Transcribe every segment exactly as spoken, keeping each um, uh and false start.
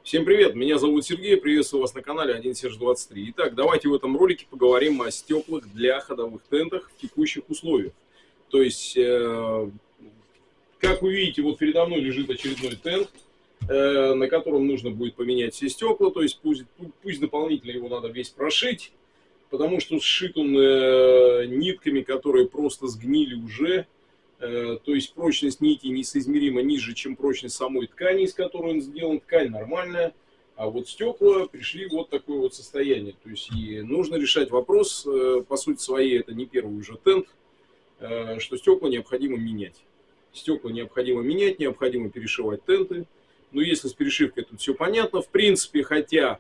Всем привет, меня зовут Сергей, приветствую вас на канале один серж двадцать три. Итак, давайте в этом ролике поговорим о стеклах для ходовых тентах в текущих условиях. То есть, э, как вы видите, вот передо мной лежит очередной тент, э, на котором нужно будет поменять все стекла. То есть, пусть, пусть дополнительно его надо весь прошить, потому что сшит он э, нитками, которые просто сгнили уже. То есть прочность нити несоизмеримо ниже, чем прочность самой ткани, из которой он сделан. Ткань нормальная, а вот стекла пришли в вот такое вот состояние. То есть и нужно решать вопрос, по сути своей, это не первый уже тент, что стекла необходимо менять. Стекла необходимо менять, необходимо перешивать тенты. Но если с перешивкой тут все понятно, в принципе, хотя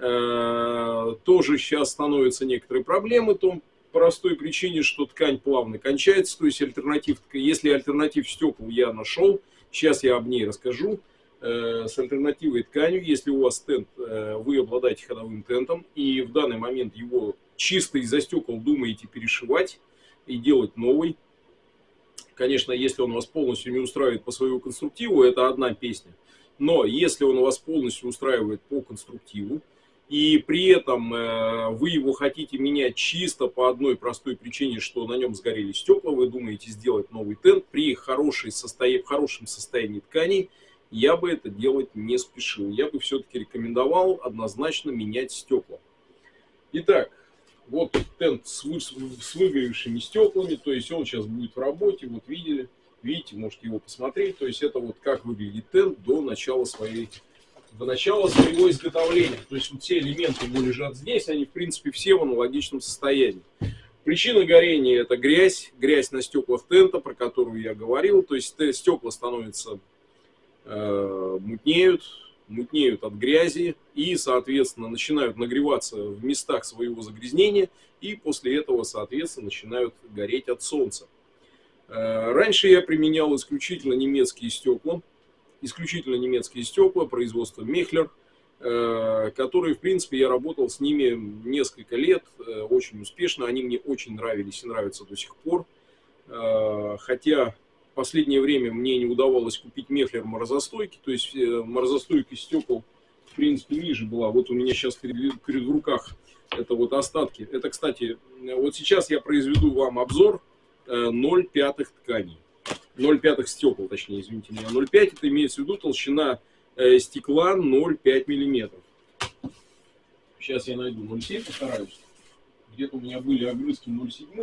э, тоже сейчас становятся некоторые проблемы, то по простой причине, что ткань плавно кончается, то есть альтернатив, если альтернатив стекол я нашел, сейчас я об ней расскажу, э, с альтернативой тканью, если у вас тент, э, вы обладаете ходовым тентом, и в данный момент его чисто из-за стекол думаете перешивать и делать новый, конечно, если он вас полностью не устраивает по своему конструктиву, это одна песня, но если он вас полностью устраивает по конструктиву, и при этом э, вы его хотите менять чисто по одной простой причине, что на нем сгорели стекла, вы думаете сделать новый тент при хорошей состоя... в хорошем состоянии тканей, я бы это делать не спешил. Я бы все-таки рекомендовал однозначно менять стекла. Итак, вот тент с, вы... с выгоревшими стеклами, то есть он сейчас будет в работе, вот видели, видите, можете его посмотреть, то есть это вот как выглядит тент до начала своей до начала своего изготовления. То есть вот все элементы его лежат здесь, они в принципе все в аналогичном состоянии. Причина горения это грязь, грязь на стеклах тента, про которую я говорил. То есть стекла становятся, э, мутнеют, мутнеют от грязи и, соответственно, начинают нагреваться в местах своего загрязнения и после этого, соответственно, начинают гореть от солнца. Э, раньше я применял исключительно немецкие стекла. Исключительно немецкие стекла, производства Мехлер, которые, в принципе, я работал с ними несколько лет, очень успешно, они мне очень нравились и нравятся до сих пор. Хотя в последнее время мне не удавалось купить Мехлер морозостойки, то есть морозостойкость стекол, в принципе, ниже была. Вот у меня сейчас перед, перед в руках это вот остатки. Это, кстати, вот сейчас я произведу вам обзор ноль пятых тканей. ноль пятых стекол, точнее, извините меня, ноль пять это имеется в виду толщина э, стекла ноль пять миллиметров. Сейчас я найду ноль семь, постараюсь. Где-то у меня были огрызки ноль семь.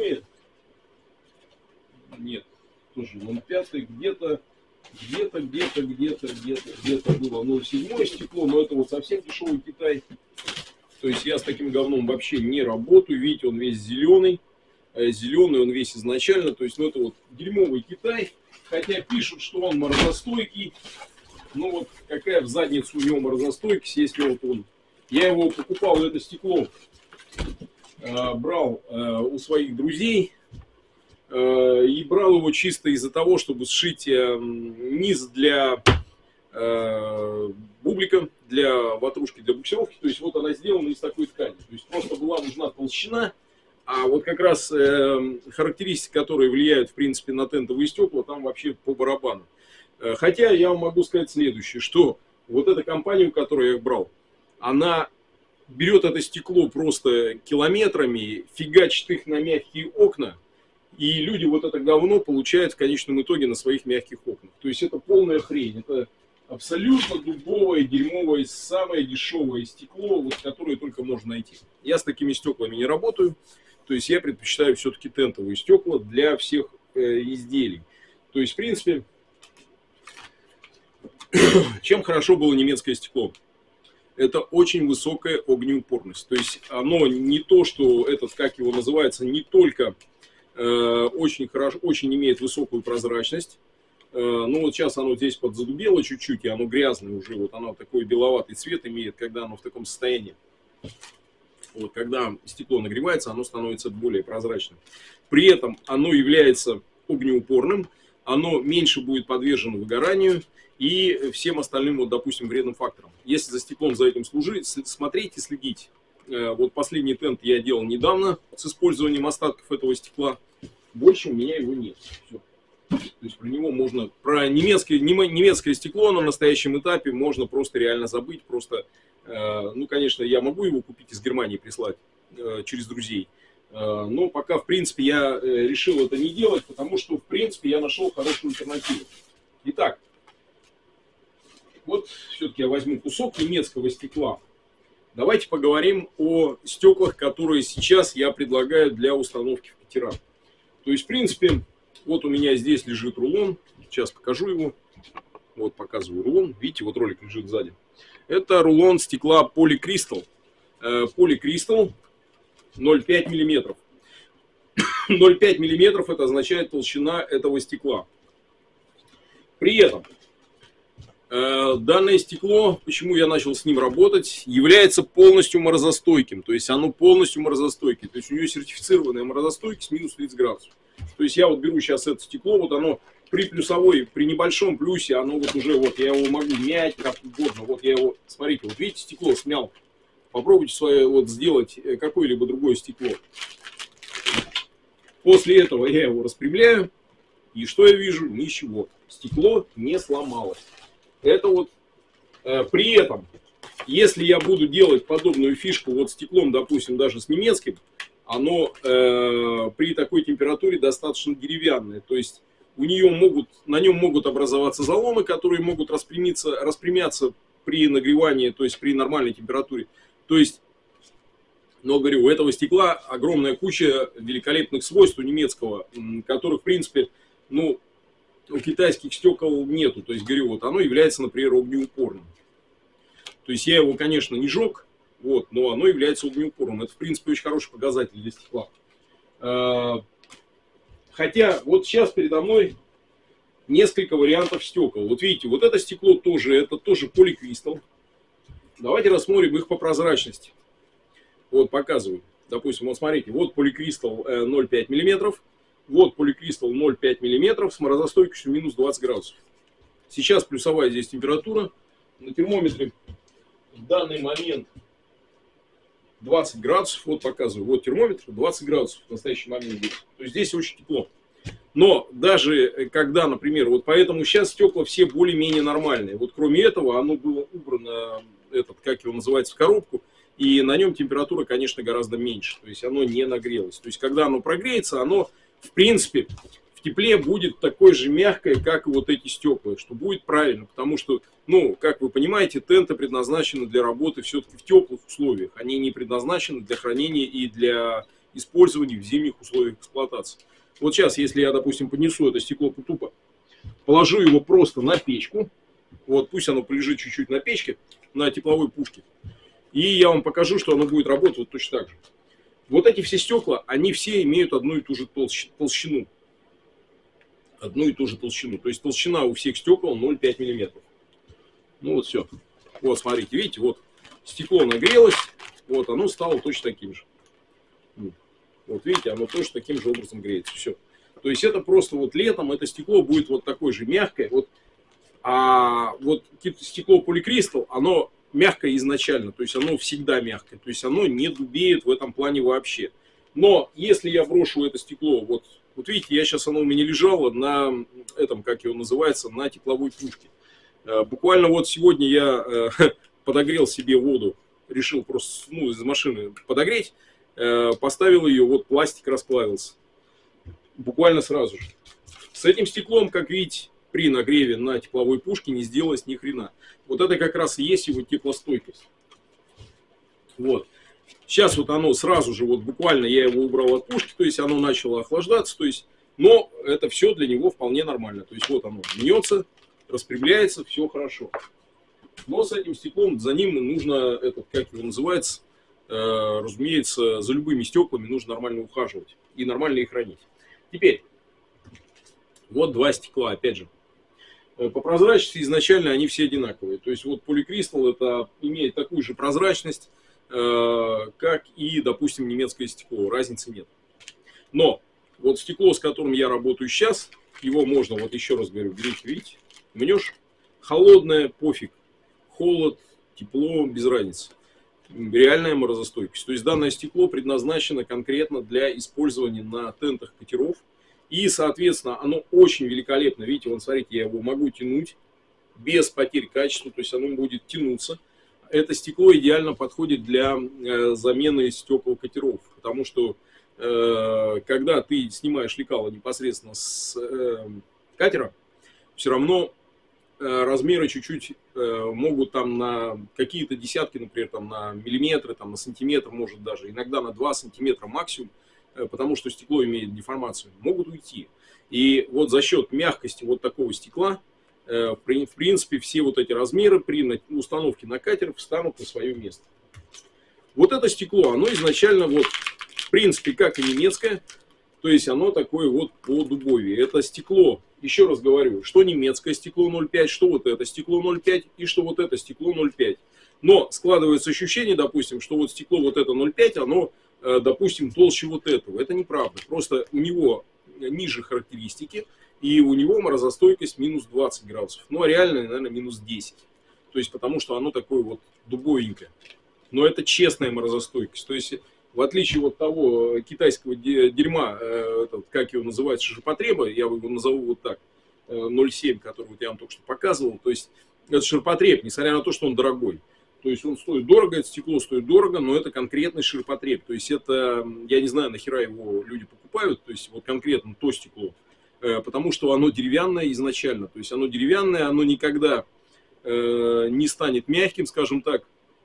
Нет, тоже ноль пять, где-то, где-то, где-то, где-то, где-то, где-то было ноль семь стекло, но это вот совсем дешевый Китай. То есть я с таким говном вообще не работаю. Видите, он весь зеленый. Зеленый он весь изначально, то есть ну, это вот дерьмовый Китай, хотя пишут, что он морозостойкий, ну вот какая в задницу у него морозостойкость, если вот он, я его покупал, это стекло, э, брал э, у своих друзей, э, и брал его чисто из-за того, чтобы сшить э, низ для э, бублика, для ватрушки, для буксировки, то есть вот она сделана из такой ткани, то есть просто была нужна толщина. А вот как раз э, характеристики, которые влияют, в принципе, на тентовые стекла, там вообще по барабану. Э, хотя я вам могу сказать следующее, что вот эта компания, у которой я их брал, она берет это стекло просто километрами, фигачит их на мягкие окна, и люди вот это говно получают в конечном итоге на своих мягких окнах. То есть это полная хрень, это абсолютно дубовое, дерьмовое, самое дешевое стекло, вот, которое только можно найти. Я с такими стеклами не работаю. То есть я предпочитаю все-таки тентовые стекла для всех э, изделий. То есть, в принципе, чем хорошо было немецкое стекло? Это очень высокая огнеупорность. То есть оно не то, что этот, как его называется, не только э, очень хорошо, очень имеет высокую прозрачность. Э, ну вот сейчас оно здесь подзадубело чуть-чуть, и оно грязное уже. Вот оно такой беловатый цвет имеет, когда оно в таком состоянии. Вот, когда стекло нагревается, оно становится более прозрачным. При этом оно является огнеупорным, оно меньше будет подвержено выгоранию и всем остальным, вот, допустим, вредным факторам. Если за стеклом за этим служить, смотреть и следить. Вот последний тент я делал недавно с использованием остатков этого стекла. Больше у меня его нет. Все. То есть про него можно, про немецкое, немецкое стекло на настоящем этапе можно просто реально забыть. Просто, ну, конечно, я могу его купить из Германии, прислать через друзей. Но пока, в принципе, я решил это не делать, потому что, в принципе, я нашел хорошую альтернативу. Итак, вот все-таки я возьму кусок немецкого стекла. Давайте поговорим о стеклах, которые сейчас я предлагаю для установки в катера. То есть, в принципе, вот у меня здесь лежит рулон. Сейчас покажу его. Вот показываю рулон. Видите, вот ролик лежит сзади. Это рулон стекла Polycrystal. Polycrystal ноль целых пять десятых миллиметра. ноль целых пять десятых миллиметра это означает толщина этого стекла. При этом данное стекло, почему я начал с ним работать, является полностью морозостойким. То есть оно полностью морозостойкое. То есть у нее сертифицированная морозостойкость минус тридцать градусов. То есть я вот беру сейчас это стекло, вот оно при плюсовой, при небольшом плюсе, оно вот уже, вот я его могу мять как угодно. Вот я его, смотрите, вот видите, стекло смял. Попробуйте свое, вот сделать какое-либо другое стекло. После этого я его распрямляю. И что я вижу? Ничего. Стекло не сломалось. Это вот э, при этом, если я буду делать подобную фишку вот стеклом, допустим, даже с немецким, оно э, при такой температуре достаточно деревянное. То есть у нее могут, на нем могут образоваться заломы, которые могут распрямиться, распрямяться при нагревании, то есть при нормальной температуре. То есть, но говорю, у этого стекла огромная куча великолепных свойств у немецкого, которых, в принципе, ну, у китайских стекол нету. То есть, говорю, вот оно является, например, огнеупорным. То есть я его, конечно, не жег, вот, но оно является огнеупорным. Это, в принципе, очень хороший показатель для стекла. Хотя вот сейчас передо мной несколько вариантов стекол. Вот видите, вот это стекло тоже, это тоже Polycrystal. Давайте рассмотрим их по прозрачности. Вот показываю. Допустим, вот смотрите, вот Polycrystal ноль целых пять десятых миллиметра. Вот Polycrystal ноль целых пять десятых миллиметра с морозостойкостью минус двадцать градусов. Сейчас плюсовая здесь температура. На термометре в данный момент двадцать градусов. Вот показываю. Вот термометр двадцать градусов в настоящий момент здесь. То есть здесь очень тепло. Но даже когда, например, вот поэтому сейчас стекла все более-менее нормальные. Вот кроме этого, оно было убрано, этот, как его называется, в коробку. И на нем температура, конечно, гораздо меньше. То есть оно не нагрелось. То есть когда оно прогреется, оно, в принципе, в тепле будет такое же мягкое, как и вот эти стекла. Что будет правильно. Потому что, ну, как вы понимаете, тенты предназначены для работы все-таки в теплых условиях. Они не предназначены для хранения и для использования в зимних условиях эксплуатации. Вот сейчас, если я, допустим, поднесу это стекло тупо, положу его просто на печку. Вот пусть оно полежит чуть-чуть на печке, на тепловой пушке. И я вам покажу, что оно будет работать вот точно так же. Вот эти все стекла, они все имеют одну и ту же толщину. Одну и ту же толщину. То есть толщина у всех стекол ноль целых пять десятых миллиметра. Ну вот все. Вот смотрите, видите, вот стекло нагрелось, вот оно стало точно таким же. Вот видите, оно тоже таким же образом греется. Все. То есть это просто вот летом это стекло будет вот такое же мягкое. Вот, а вот стекло Polycrystal, оно мягкое изначально, то есть оно всегда мягкое, то есть оно не дубеет в этом плане вообще. Но если я брошу это стекло, вот, вот видите, я сейчас оно у меня лежало на этом, как его называется, на тепловой пушке. Буквально вот сегодня я подогрел себе воду, решил просто, ну, из машины подогреть, поставил ее, вот пластик расплавился. Буквально сразу же. С этим стеклом, как видите, при нагреве на тепловой пушке не сделалось ни хрена. Вот это как раз и есть его теплостойкость. Вот. Сейчас вот оно сразу же, вот буквально я его убрал от пушки, то есть оно начало охлаждаться, то есть, но это все для него вполне нормально. То есть вот оно мнется, распрямляется, все хорошо. Но с этим стеклом, за ним нужно, этот, как его называется, э, разумеется, за любыми стеклами нужно нормально ухаживать и нормально их хранить. Теперь, вот два стекла, опять же. По прозрачности изначально они все одинаковые. То есть вот Polycrystal это имеет такую же прозрачность, как и, допустим, немецкое стекло. Разницы нет. Но вот стекло, с которым я работаю сейчас, его можно, вот еще раз говорю, берите, видите, мнешь, холодное, пофиг. Холод, тепло, без разницы. Реальная морозостойкость. То есть данное стекло предназначено конкретно для использования на тентах катеров. И, соответственно, оно очень великолепно. Видите, вон, смотрите, я его могу тянуть без потерь качества, то есть оно будет тянуться. Это стекло идеально подходит для э, замены стекол катеров, потому что э, когда ты снимаешь лекало непосредственно с э, катера, все равно э, размеры чуть-чуть э, могут там на какие-то десятки, например, там на миллиметры, там на сантиметр, может даже, иногда на два сантиметра максимум, э, потому что стекло имеет деформацию, могут уйти. И вот за счет мягкости вот такого стекла, в принципе, все вот эти размеры при установке на катер встанут на свое место. Вот это стекло, оно изначально, вот, в принципе, как и немецкое, то есть оно такое вот по дубове. Это стекло, еще раз говорю, что немецкое стекло ноль пять, что вот это стекло ноль пять и что вот это стекло ноль пять. Но складывается ощущение, допустим, что вот стекло вот это ноль пять, оно, допустим, толще вот этого. Это неправда. Просто у него ниже характеристики. И у него морозостойкость минус двадцать градусов. Ну, а реально, наверное, минус десять. То есть, потому что оно такое вот дубовенькое. Но это честная морозостойкость. То есть, в отличие от того китайского дерьма, этот, как его называют, ширпотреба, я его назову вот так, ноль семь, который вот я вам только что показывал. То есть, это ширпотреб, несмотря на то, что он дорогой. То есть, он стоит дорого, это стекло стоит дорого, но это конкретный ширпотреб. То есть, это, я не знаю, нахера его люди покупают. То есть, вот конкретно то стекло. Потому что оно деревянное изначально. То есть оно деревянное, оно никогда э, не станет мягким, скажем так.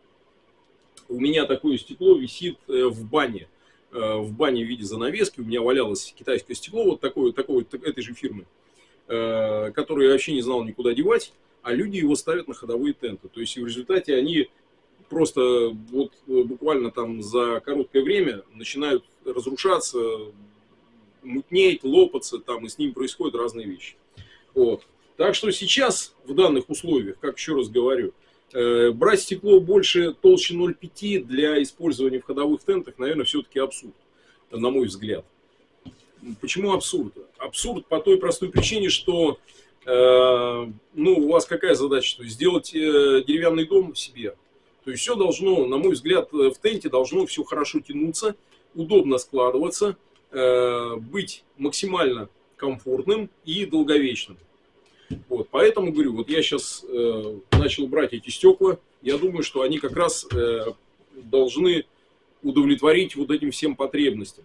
У меня такое стекло висит э, в бане. Э, в бане в виде занавески. У меня валялось китайское стекло вот такое, такое этой же фирмы, э, которое я вообще не знал никуда девать. А люди его ставят на ходовые тенты. То есть в результате они просто вот буквально там за короткое время начинают разрушаться, мутнеть, лопаться, там, и с ним происходят разные вещи. Вот. Так что сейчас, в данных условиях, как еще раз говорю, э, брать стекло больше толще ноль пять для использования в ходовых тентах, наверное, все-таки абсурд, на мой взгляд. Почему абсурд? Абсурд по той простой причине, что э, ну, у вас какая задача? То есть сделать э, деревянный дом в себе. То есть все должно, на мой взгляд, в тенте должно все хорошо тянуться, удобно складываться, быть максимально комфортным и долговечным. Вот, поэтому говорю, вот я сейчас э, начал брать эти стекла, я думаю, что они как раз э, должны удовлетворить вот этим всем потребностям.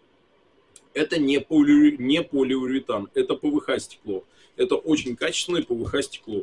Это не, поли, не полиуретан, это пэ вэ ха стекло. Это очень качественное пэ вэ ха стекло.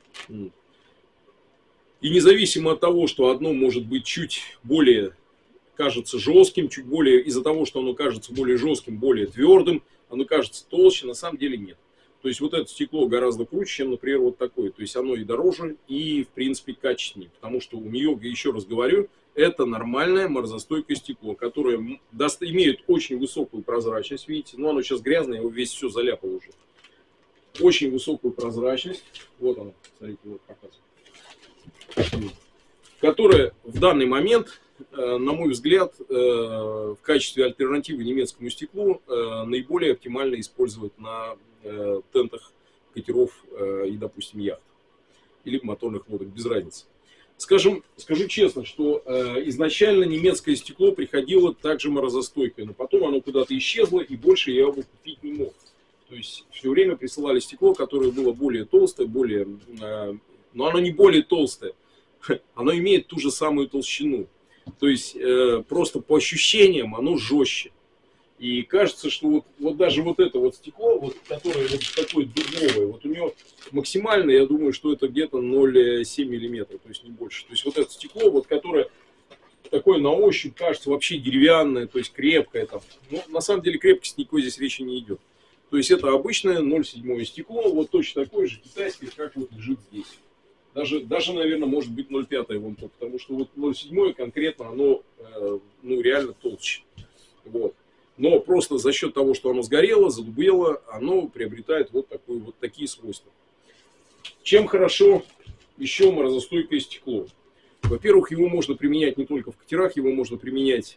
И независимо от того, что одно может быть чуть более кажется жестким, чуть более, из-за того, что оно кажется более жестким, более твердым, оно кажется толще, на самом деле нет. То есть вот это стекло гораздо круче, чем, например, вот такое. То есть оно и дороже, и, в принципе, качественнее. Потому что у нее, еще раз говорю, это нормальное морозостойкое стекло, которое даст, имеет очень высокую прозрачность, видите. Но оно сейчас грязное, его весь все заляпало уже. Очень высокую прозрачность. Вот оно, смотрите, вот показываю. Которая в данный момент, на мой взгляд, в качестве альтернативы немецкому стеклу наиболее оптимально использовать на тентах катеров и, допустим, яхт. Или моторных лодок, без разницы. Скажем, скажу честно, что изначально немецкое стекло приходило также морозостойкое, но потом оно куда-то исчезло, и больше я его купить не мог. То есть все время присылали стекло, которое было более толстое, более... но оно не более толстое. Оно имеет ту же самую толщину. То есть, э, просто по ощущениям оно жестче. И кажется, что вот, вот даже вот это вот стекло, вот, которое вот такое дубовое, вот у него максимально, я думаю, что это где-то ноль целых семь десятых миллиметра, то есть не больше. То есть вот это стекло, вот, которое такое на ощупь кажется вообще деревянное, то есть крепкое. Там. Но на самом деле крепкости никакой здесь речи не идет. То есть это обычное ноль целых семь стекло, вот точно такое же китайское, как вот лежит здесь. Даже, даже, наверное, может быть ноль целых пять вон то, потому что вот ноль целых семь конкретно, оно, э, ну, реально толще. Вот. Но просто за счет того, что оно сгорело, задубело, оно приобретает вот, такое, вот такие свойства. Чем хорошо еще морозостойкое стекло? Во-первых, его можно применять не только в катерах, его можно применять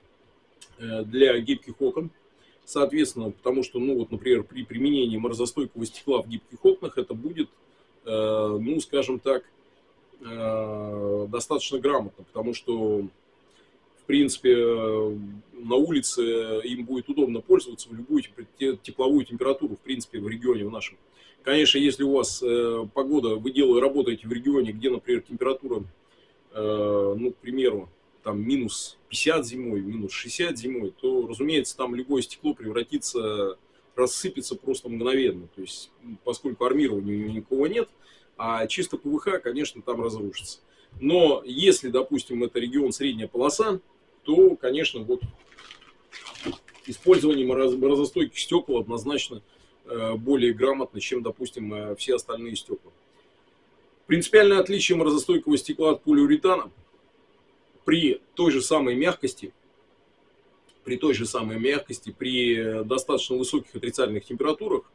э, для гибких окон. Соответственно, потому что, ну, вот, например, при применении морозостойкого стекла в гибких окнах это будет, ну, скажем так, достаточно грамотно, потому что, в принципе, на улице им будет удобно пользоваться в любую тепловую температуру, в принципе, в регионе в нашем. Конечно, если у вас погода, вы делаете, работаете в регионе, где, например, температура, ну, к примеру, там минус пятьдесят зимой, минус шестьдесят зимой, то, разумеется, там любое стекло превратится, рассыпется просто мгновенно. То есть, поскольку армирования никакого нет, а чисто ПВХ, конечно, там разрушится. Но если, допустим, это регион средняя полоса, то, конечно, вот использование морозостойких стекол однозначно более грамотно, чем, допустим, все остальные стекла. Принципиальное отличие морозостойкого стекла от полиуретана: при той же самой мягкости, при той же самой мягкости, при достаточно высоких отрицательных температурах,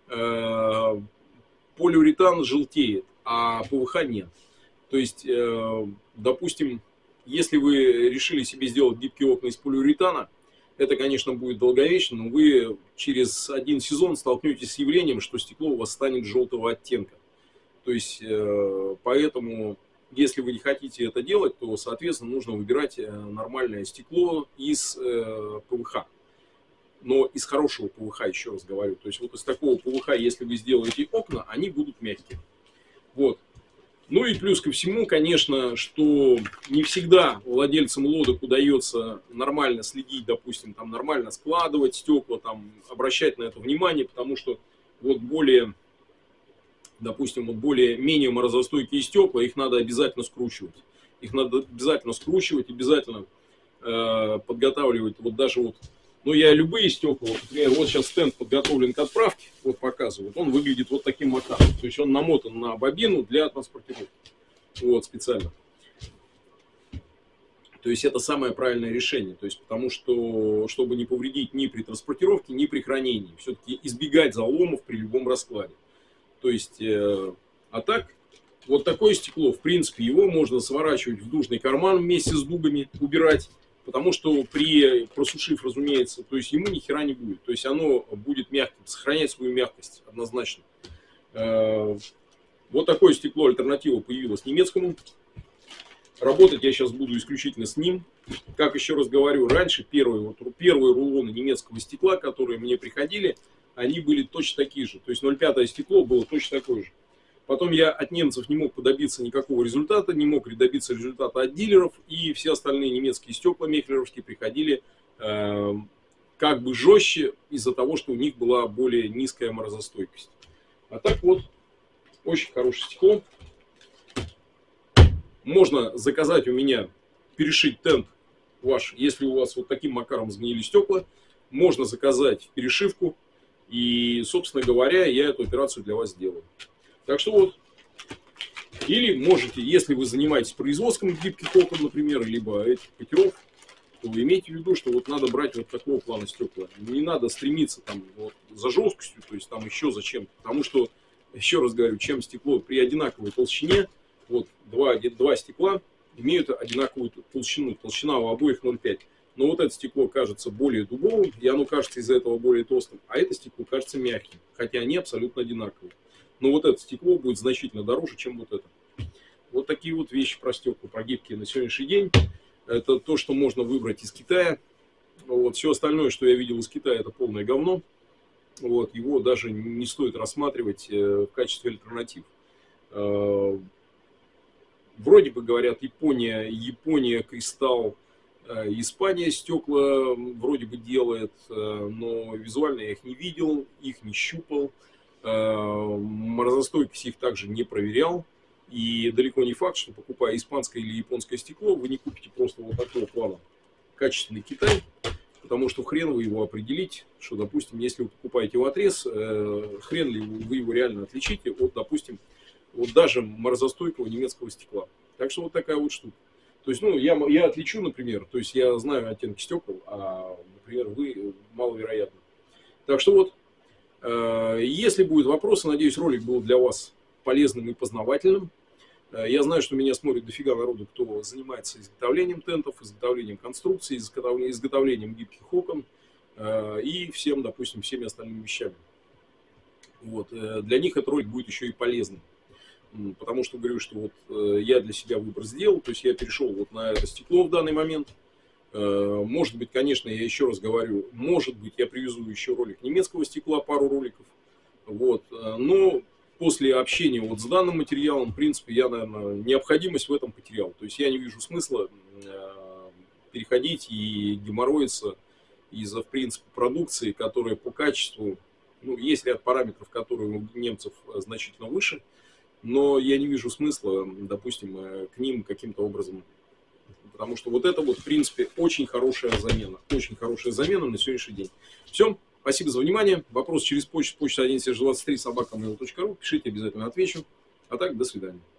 полиуретан желтеет, а ПВХ нет. То есть, допустим, если вы решили себе сделать гибкие окна из полиуретана, это, конечно, будет долговечно, но вы через один сезон столкнетесь с явлением, что стекло у вас станет желтого оттенка. То есть, поэтому, если вы не хотите это делать, то, соответственно, нужно выбирать нормальное стекло из ПВХ. Но из хорошего ПВХ, еще раз говорю. То есть, вот из такого ПВХ, если вы сделаете окна, они будут мягкие. Вот. Ну и плюс ко всему, конечно, что не всегда владельцам лодок удается нормально следить, допустим, там нормально складывать стекла, там обращать на это внимание, потому что вот более, допустим, вот более менее морозостойкие стекла, их надо обязательно скручивать. Их надо обязательно скручивать, обязательно э, подготавливать. Вот даже вот, ну я любые стекла, вот, например, вот сейчас стенд подготовлен к отправке, вот показывают, он выглядит вот таким макаром. То есть он намотан на бобину для транспортировки. Вот специально. То есть это самое правильное решение. То есть потому что, чтобы не повредить ни при транспортировке, ни при хранении. Все-таки избегать заломов при любом раскладе. То есть, э, а так, вот такое стекло, в принципе, его можно сворачивать в дужный карман вместе с дугами, убирать. Потому что при просушив, разумеется, то есть ему ни хера не будет. То есть оно будет мягким, сохранять свою мягкость однозначно. Вот такое стекло, альтернатива, появилась немецкому. Работать я сейчас буду исключительно с ним. Как еще раз говорю, раньше первые, вот, первые рулоны немецкого стекла, которые мне приходили, они были точно такие же. То есть ноль пять стекло было точно такое же. Потом я от немцев не мог добиться никакого результата, не мог добиться результата от дилеров, и все остальные немецкие стекла мехлеровские приходили э, как бы жестче из-за того, что у них была более низкая морозостойкость. А так вот, очень хорошее стекло. Можно заказать у меня, перешить тент ваш, если у вас вот таким макаром сгнили стекла, можно заказать перешивку, и, собственно говоря, я эту операцию для вас сделаю. Так что вот, или можете, если вы занимаетесь производством гибких окон, например, либо этих катеров, то вы имейте в виду, что вот надо брать вот такого плана стекла. Не надо стремиться там вот за жесткостью, то есть там еще зачем-то. Потому что, еще раз говорю, чем стекло при одинаковой толщине, вот два, два стекла имеют одинаковую толщину. Толщина у обоих ноль пять. Но вот это стекло кажется более дубовым, и оно кажется из-за этого более толстым, а это стекло кажется мягким, хотя они абсолютно одинаковые. Но вот это стекло будет значительно дороже, чем вот это. Вот такие вот вещи про стекла, про гибкие на сегодняшний день. Это то, что можно выбрать из Китая. Вот. Все остальное, что я видел из Китая, это полное говно. Вот. Его даже не стоит рассматривать в качестве альтернатив. Вроде бы говорят, Япония, Япония, Кристалл, Испания стекла вроде бы делает, но визуально я их не видел, их не щупал. Морозостойкость их также не проверял. И далеко не факт, что покупая испанское или японское стекло, вы не купите просто вот такого плана качественный Китай, потому что хрен вы его определить, что, допустим, если вы покупаете в отрез, хрен ли вы его реально отличите от, допустим, вот даже морозостойкого немецкого стекла. Так что вот такая вот штука. То есть, ну, я, я отличу, например, то есть я знаю оттенки стекол, а, например, вы маловероятно. Так что вот, если будут вопросы, надеюсь, ролик был для вас полезным и познавательным. Я знаю, что меня смотрит дофига народу, кто занимается изготовлением тентов, изготовлением конструкций, изготовлением гибких окон и всем, допустим, всеми остальными вещами. Вот. Для них этот ролик будет еще и полезным. Потому что говорю, что вот я для себя выбор сделал, то есть я перешел вот на это стекло в данный момент. Может быть, конечно, я еще раз говорю, может быть, я привезу еще ролик немецкого стекла, пару роликов. Вот. Но после общения вот с данным материалом, в принципе, я, наверное, необходимость в этом потерял. То есть я не вижу смысла переходить и геморроиться из-за, в принципе, продукции, которая по качеству, ну, есть ряд параметров, которые у немцев значительно выше, но я не вижу смысла, допустим, к ним каким-то образом. Потому что вот это вот, в принципе, очень хорошая замена. Очень хорошая замена на сегодняшний день. Все. Спасибо за внимание. Вопрос через почту, почта один серж двадцать три собака мейл точка ру. Пишите, обязательно отвечу. А так, до свидания.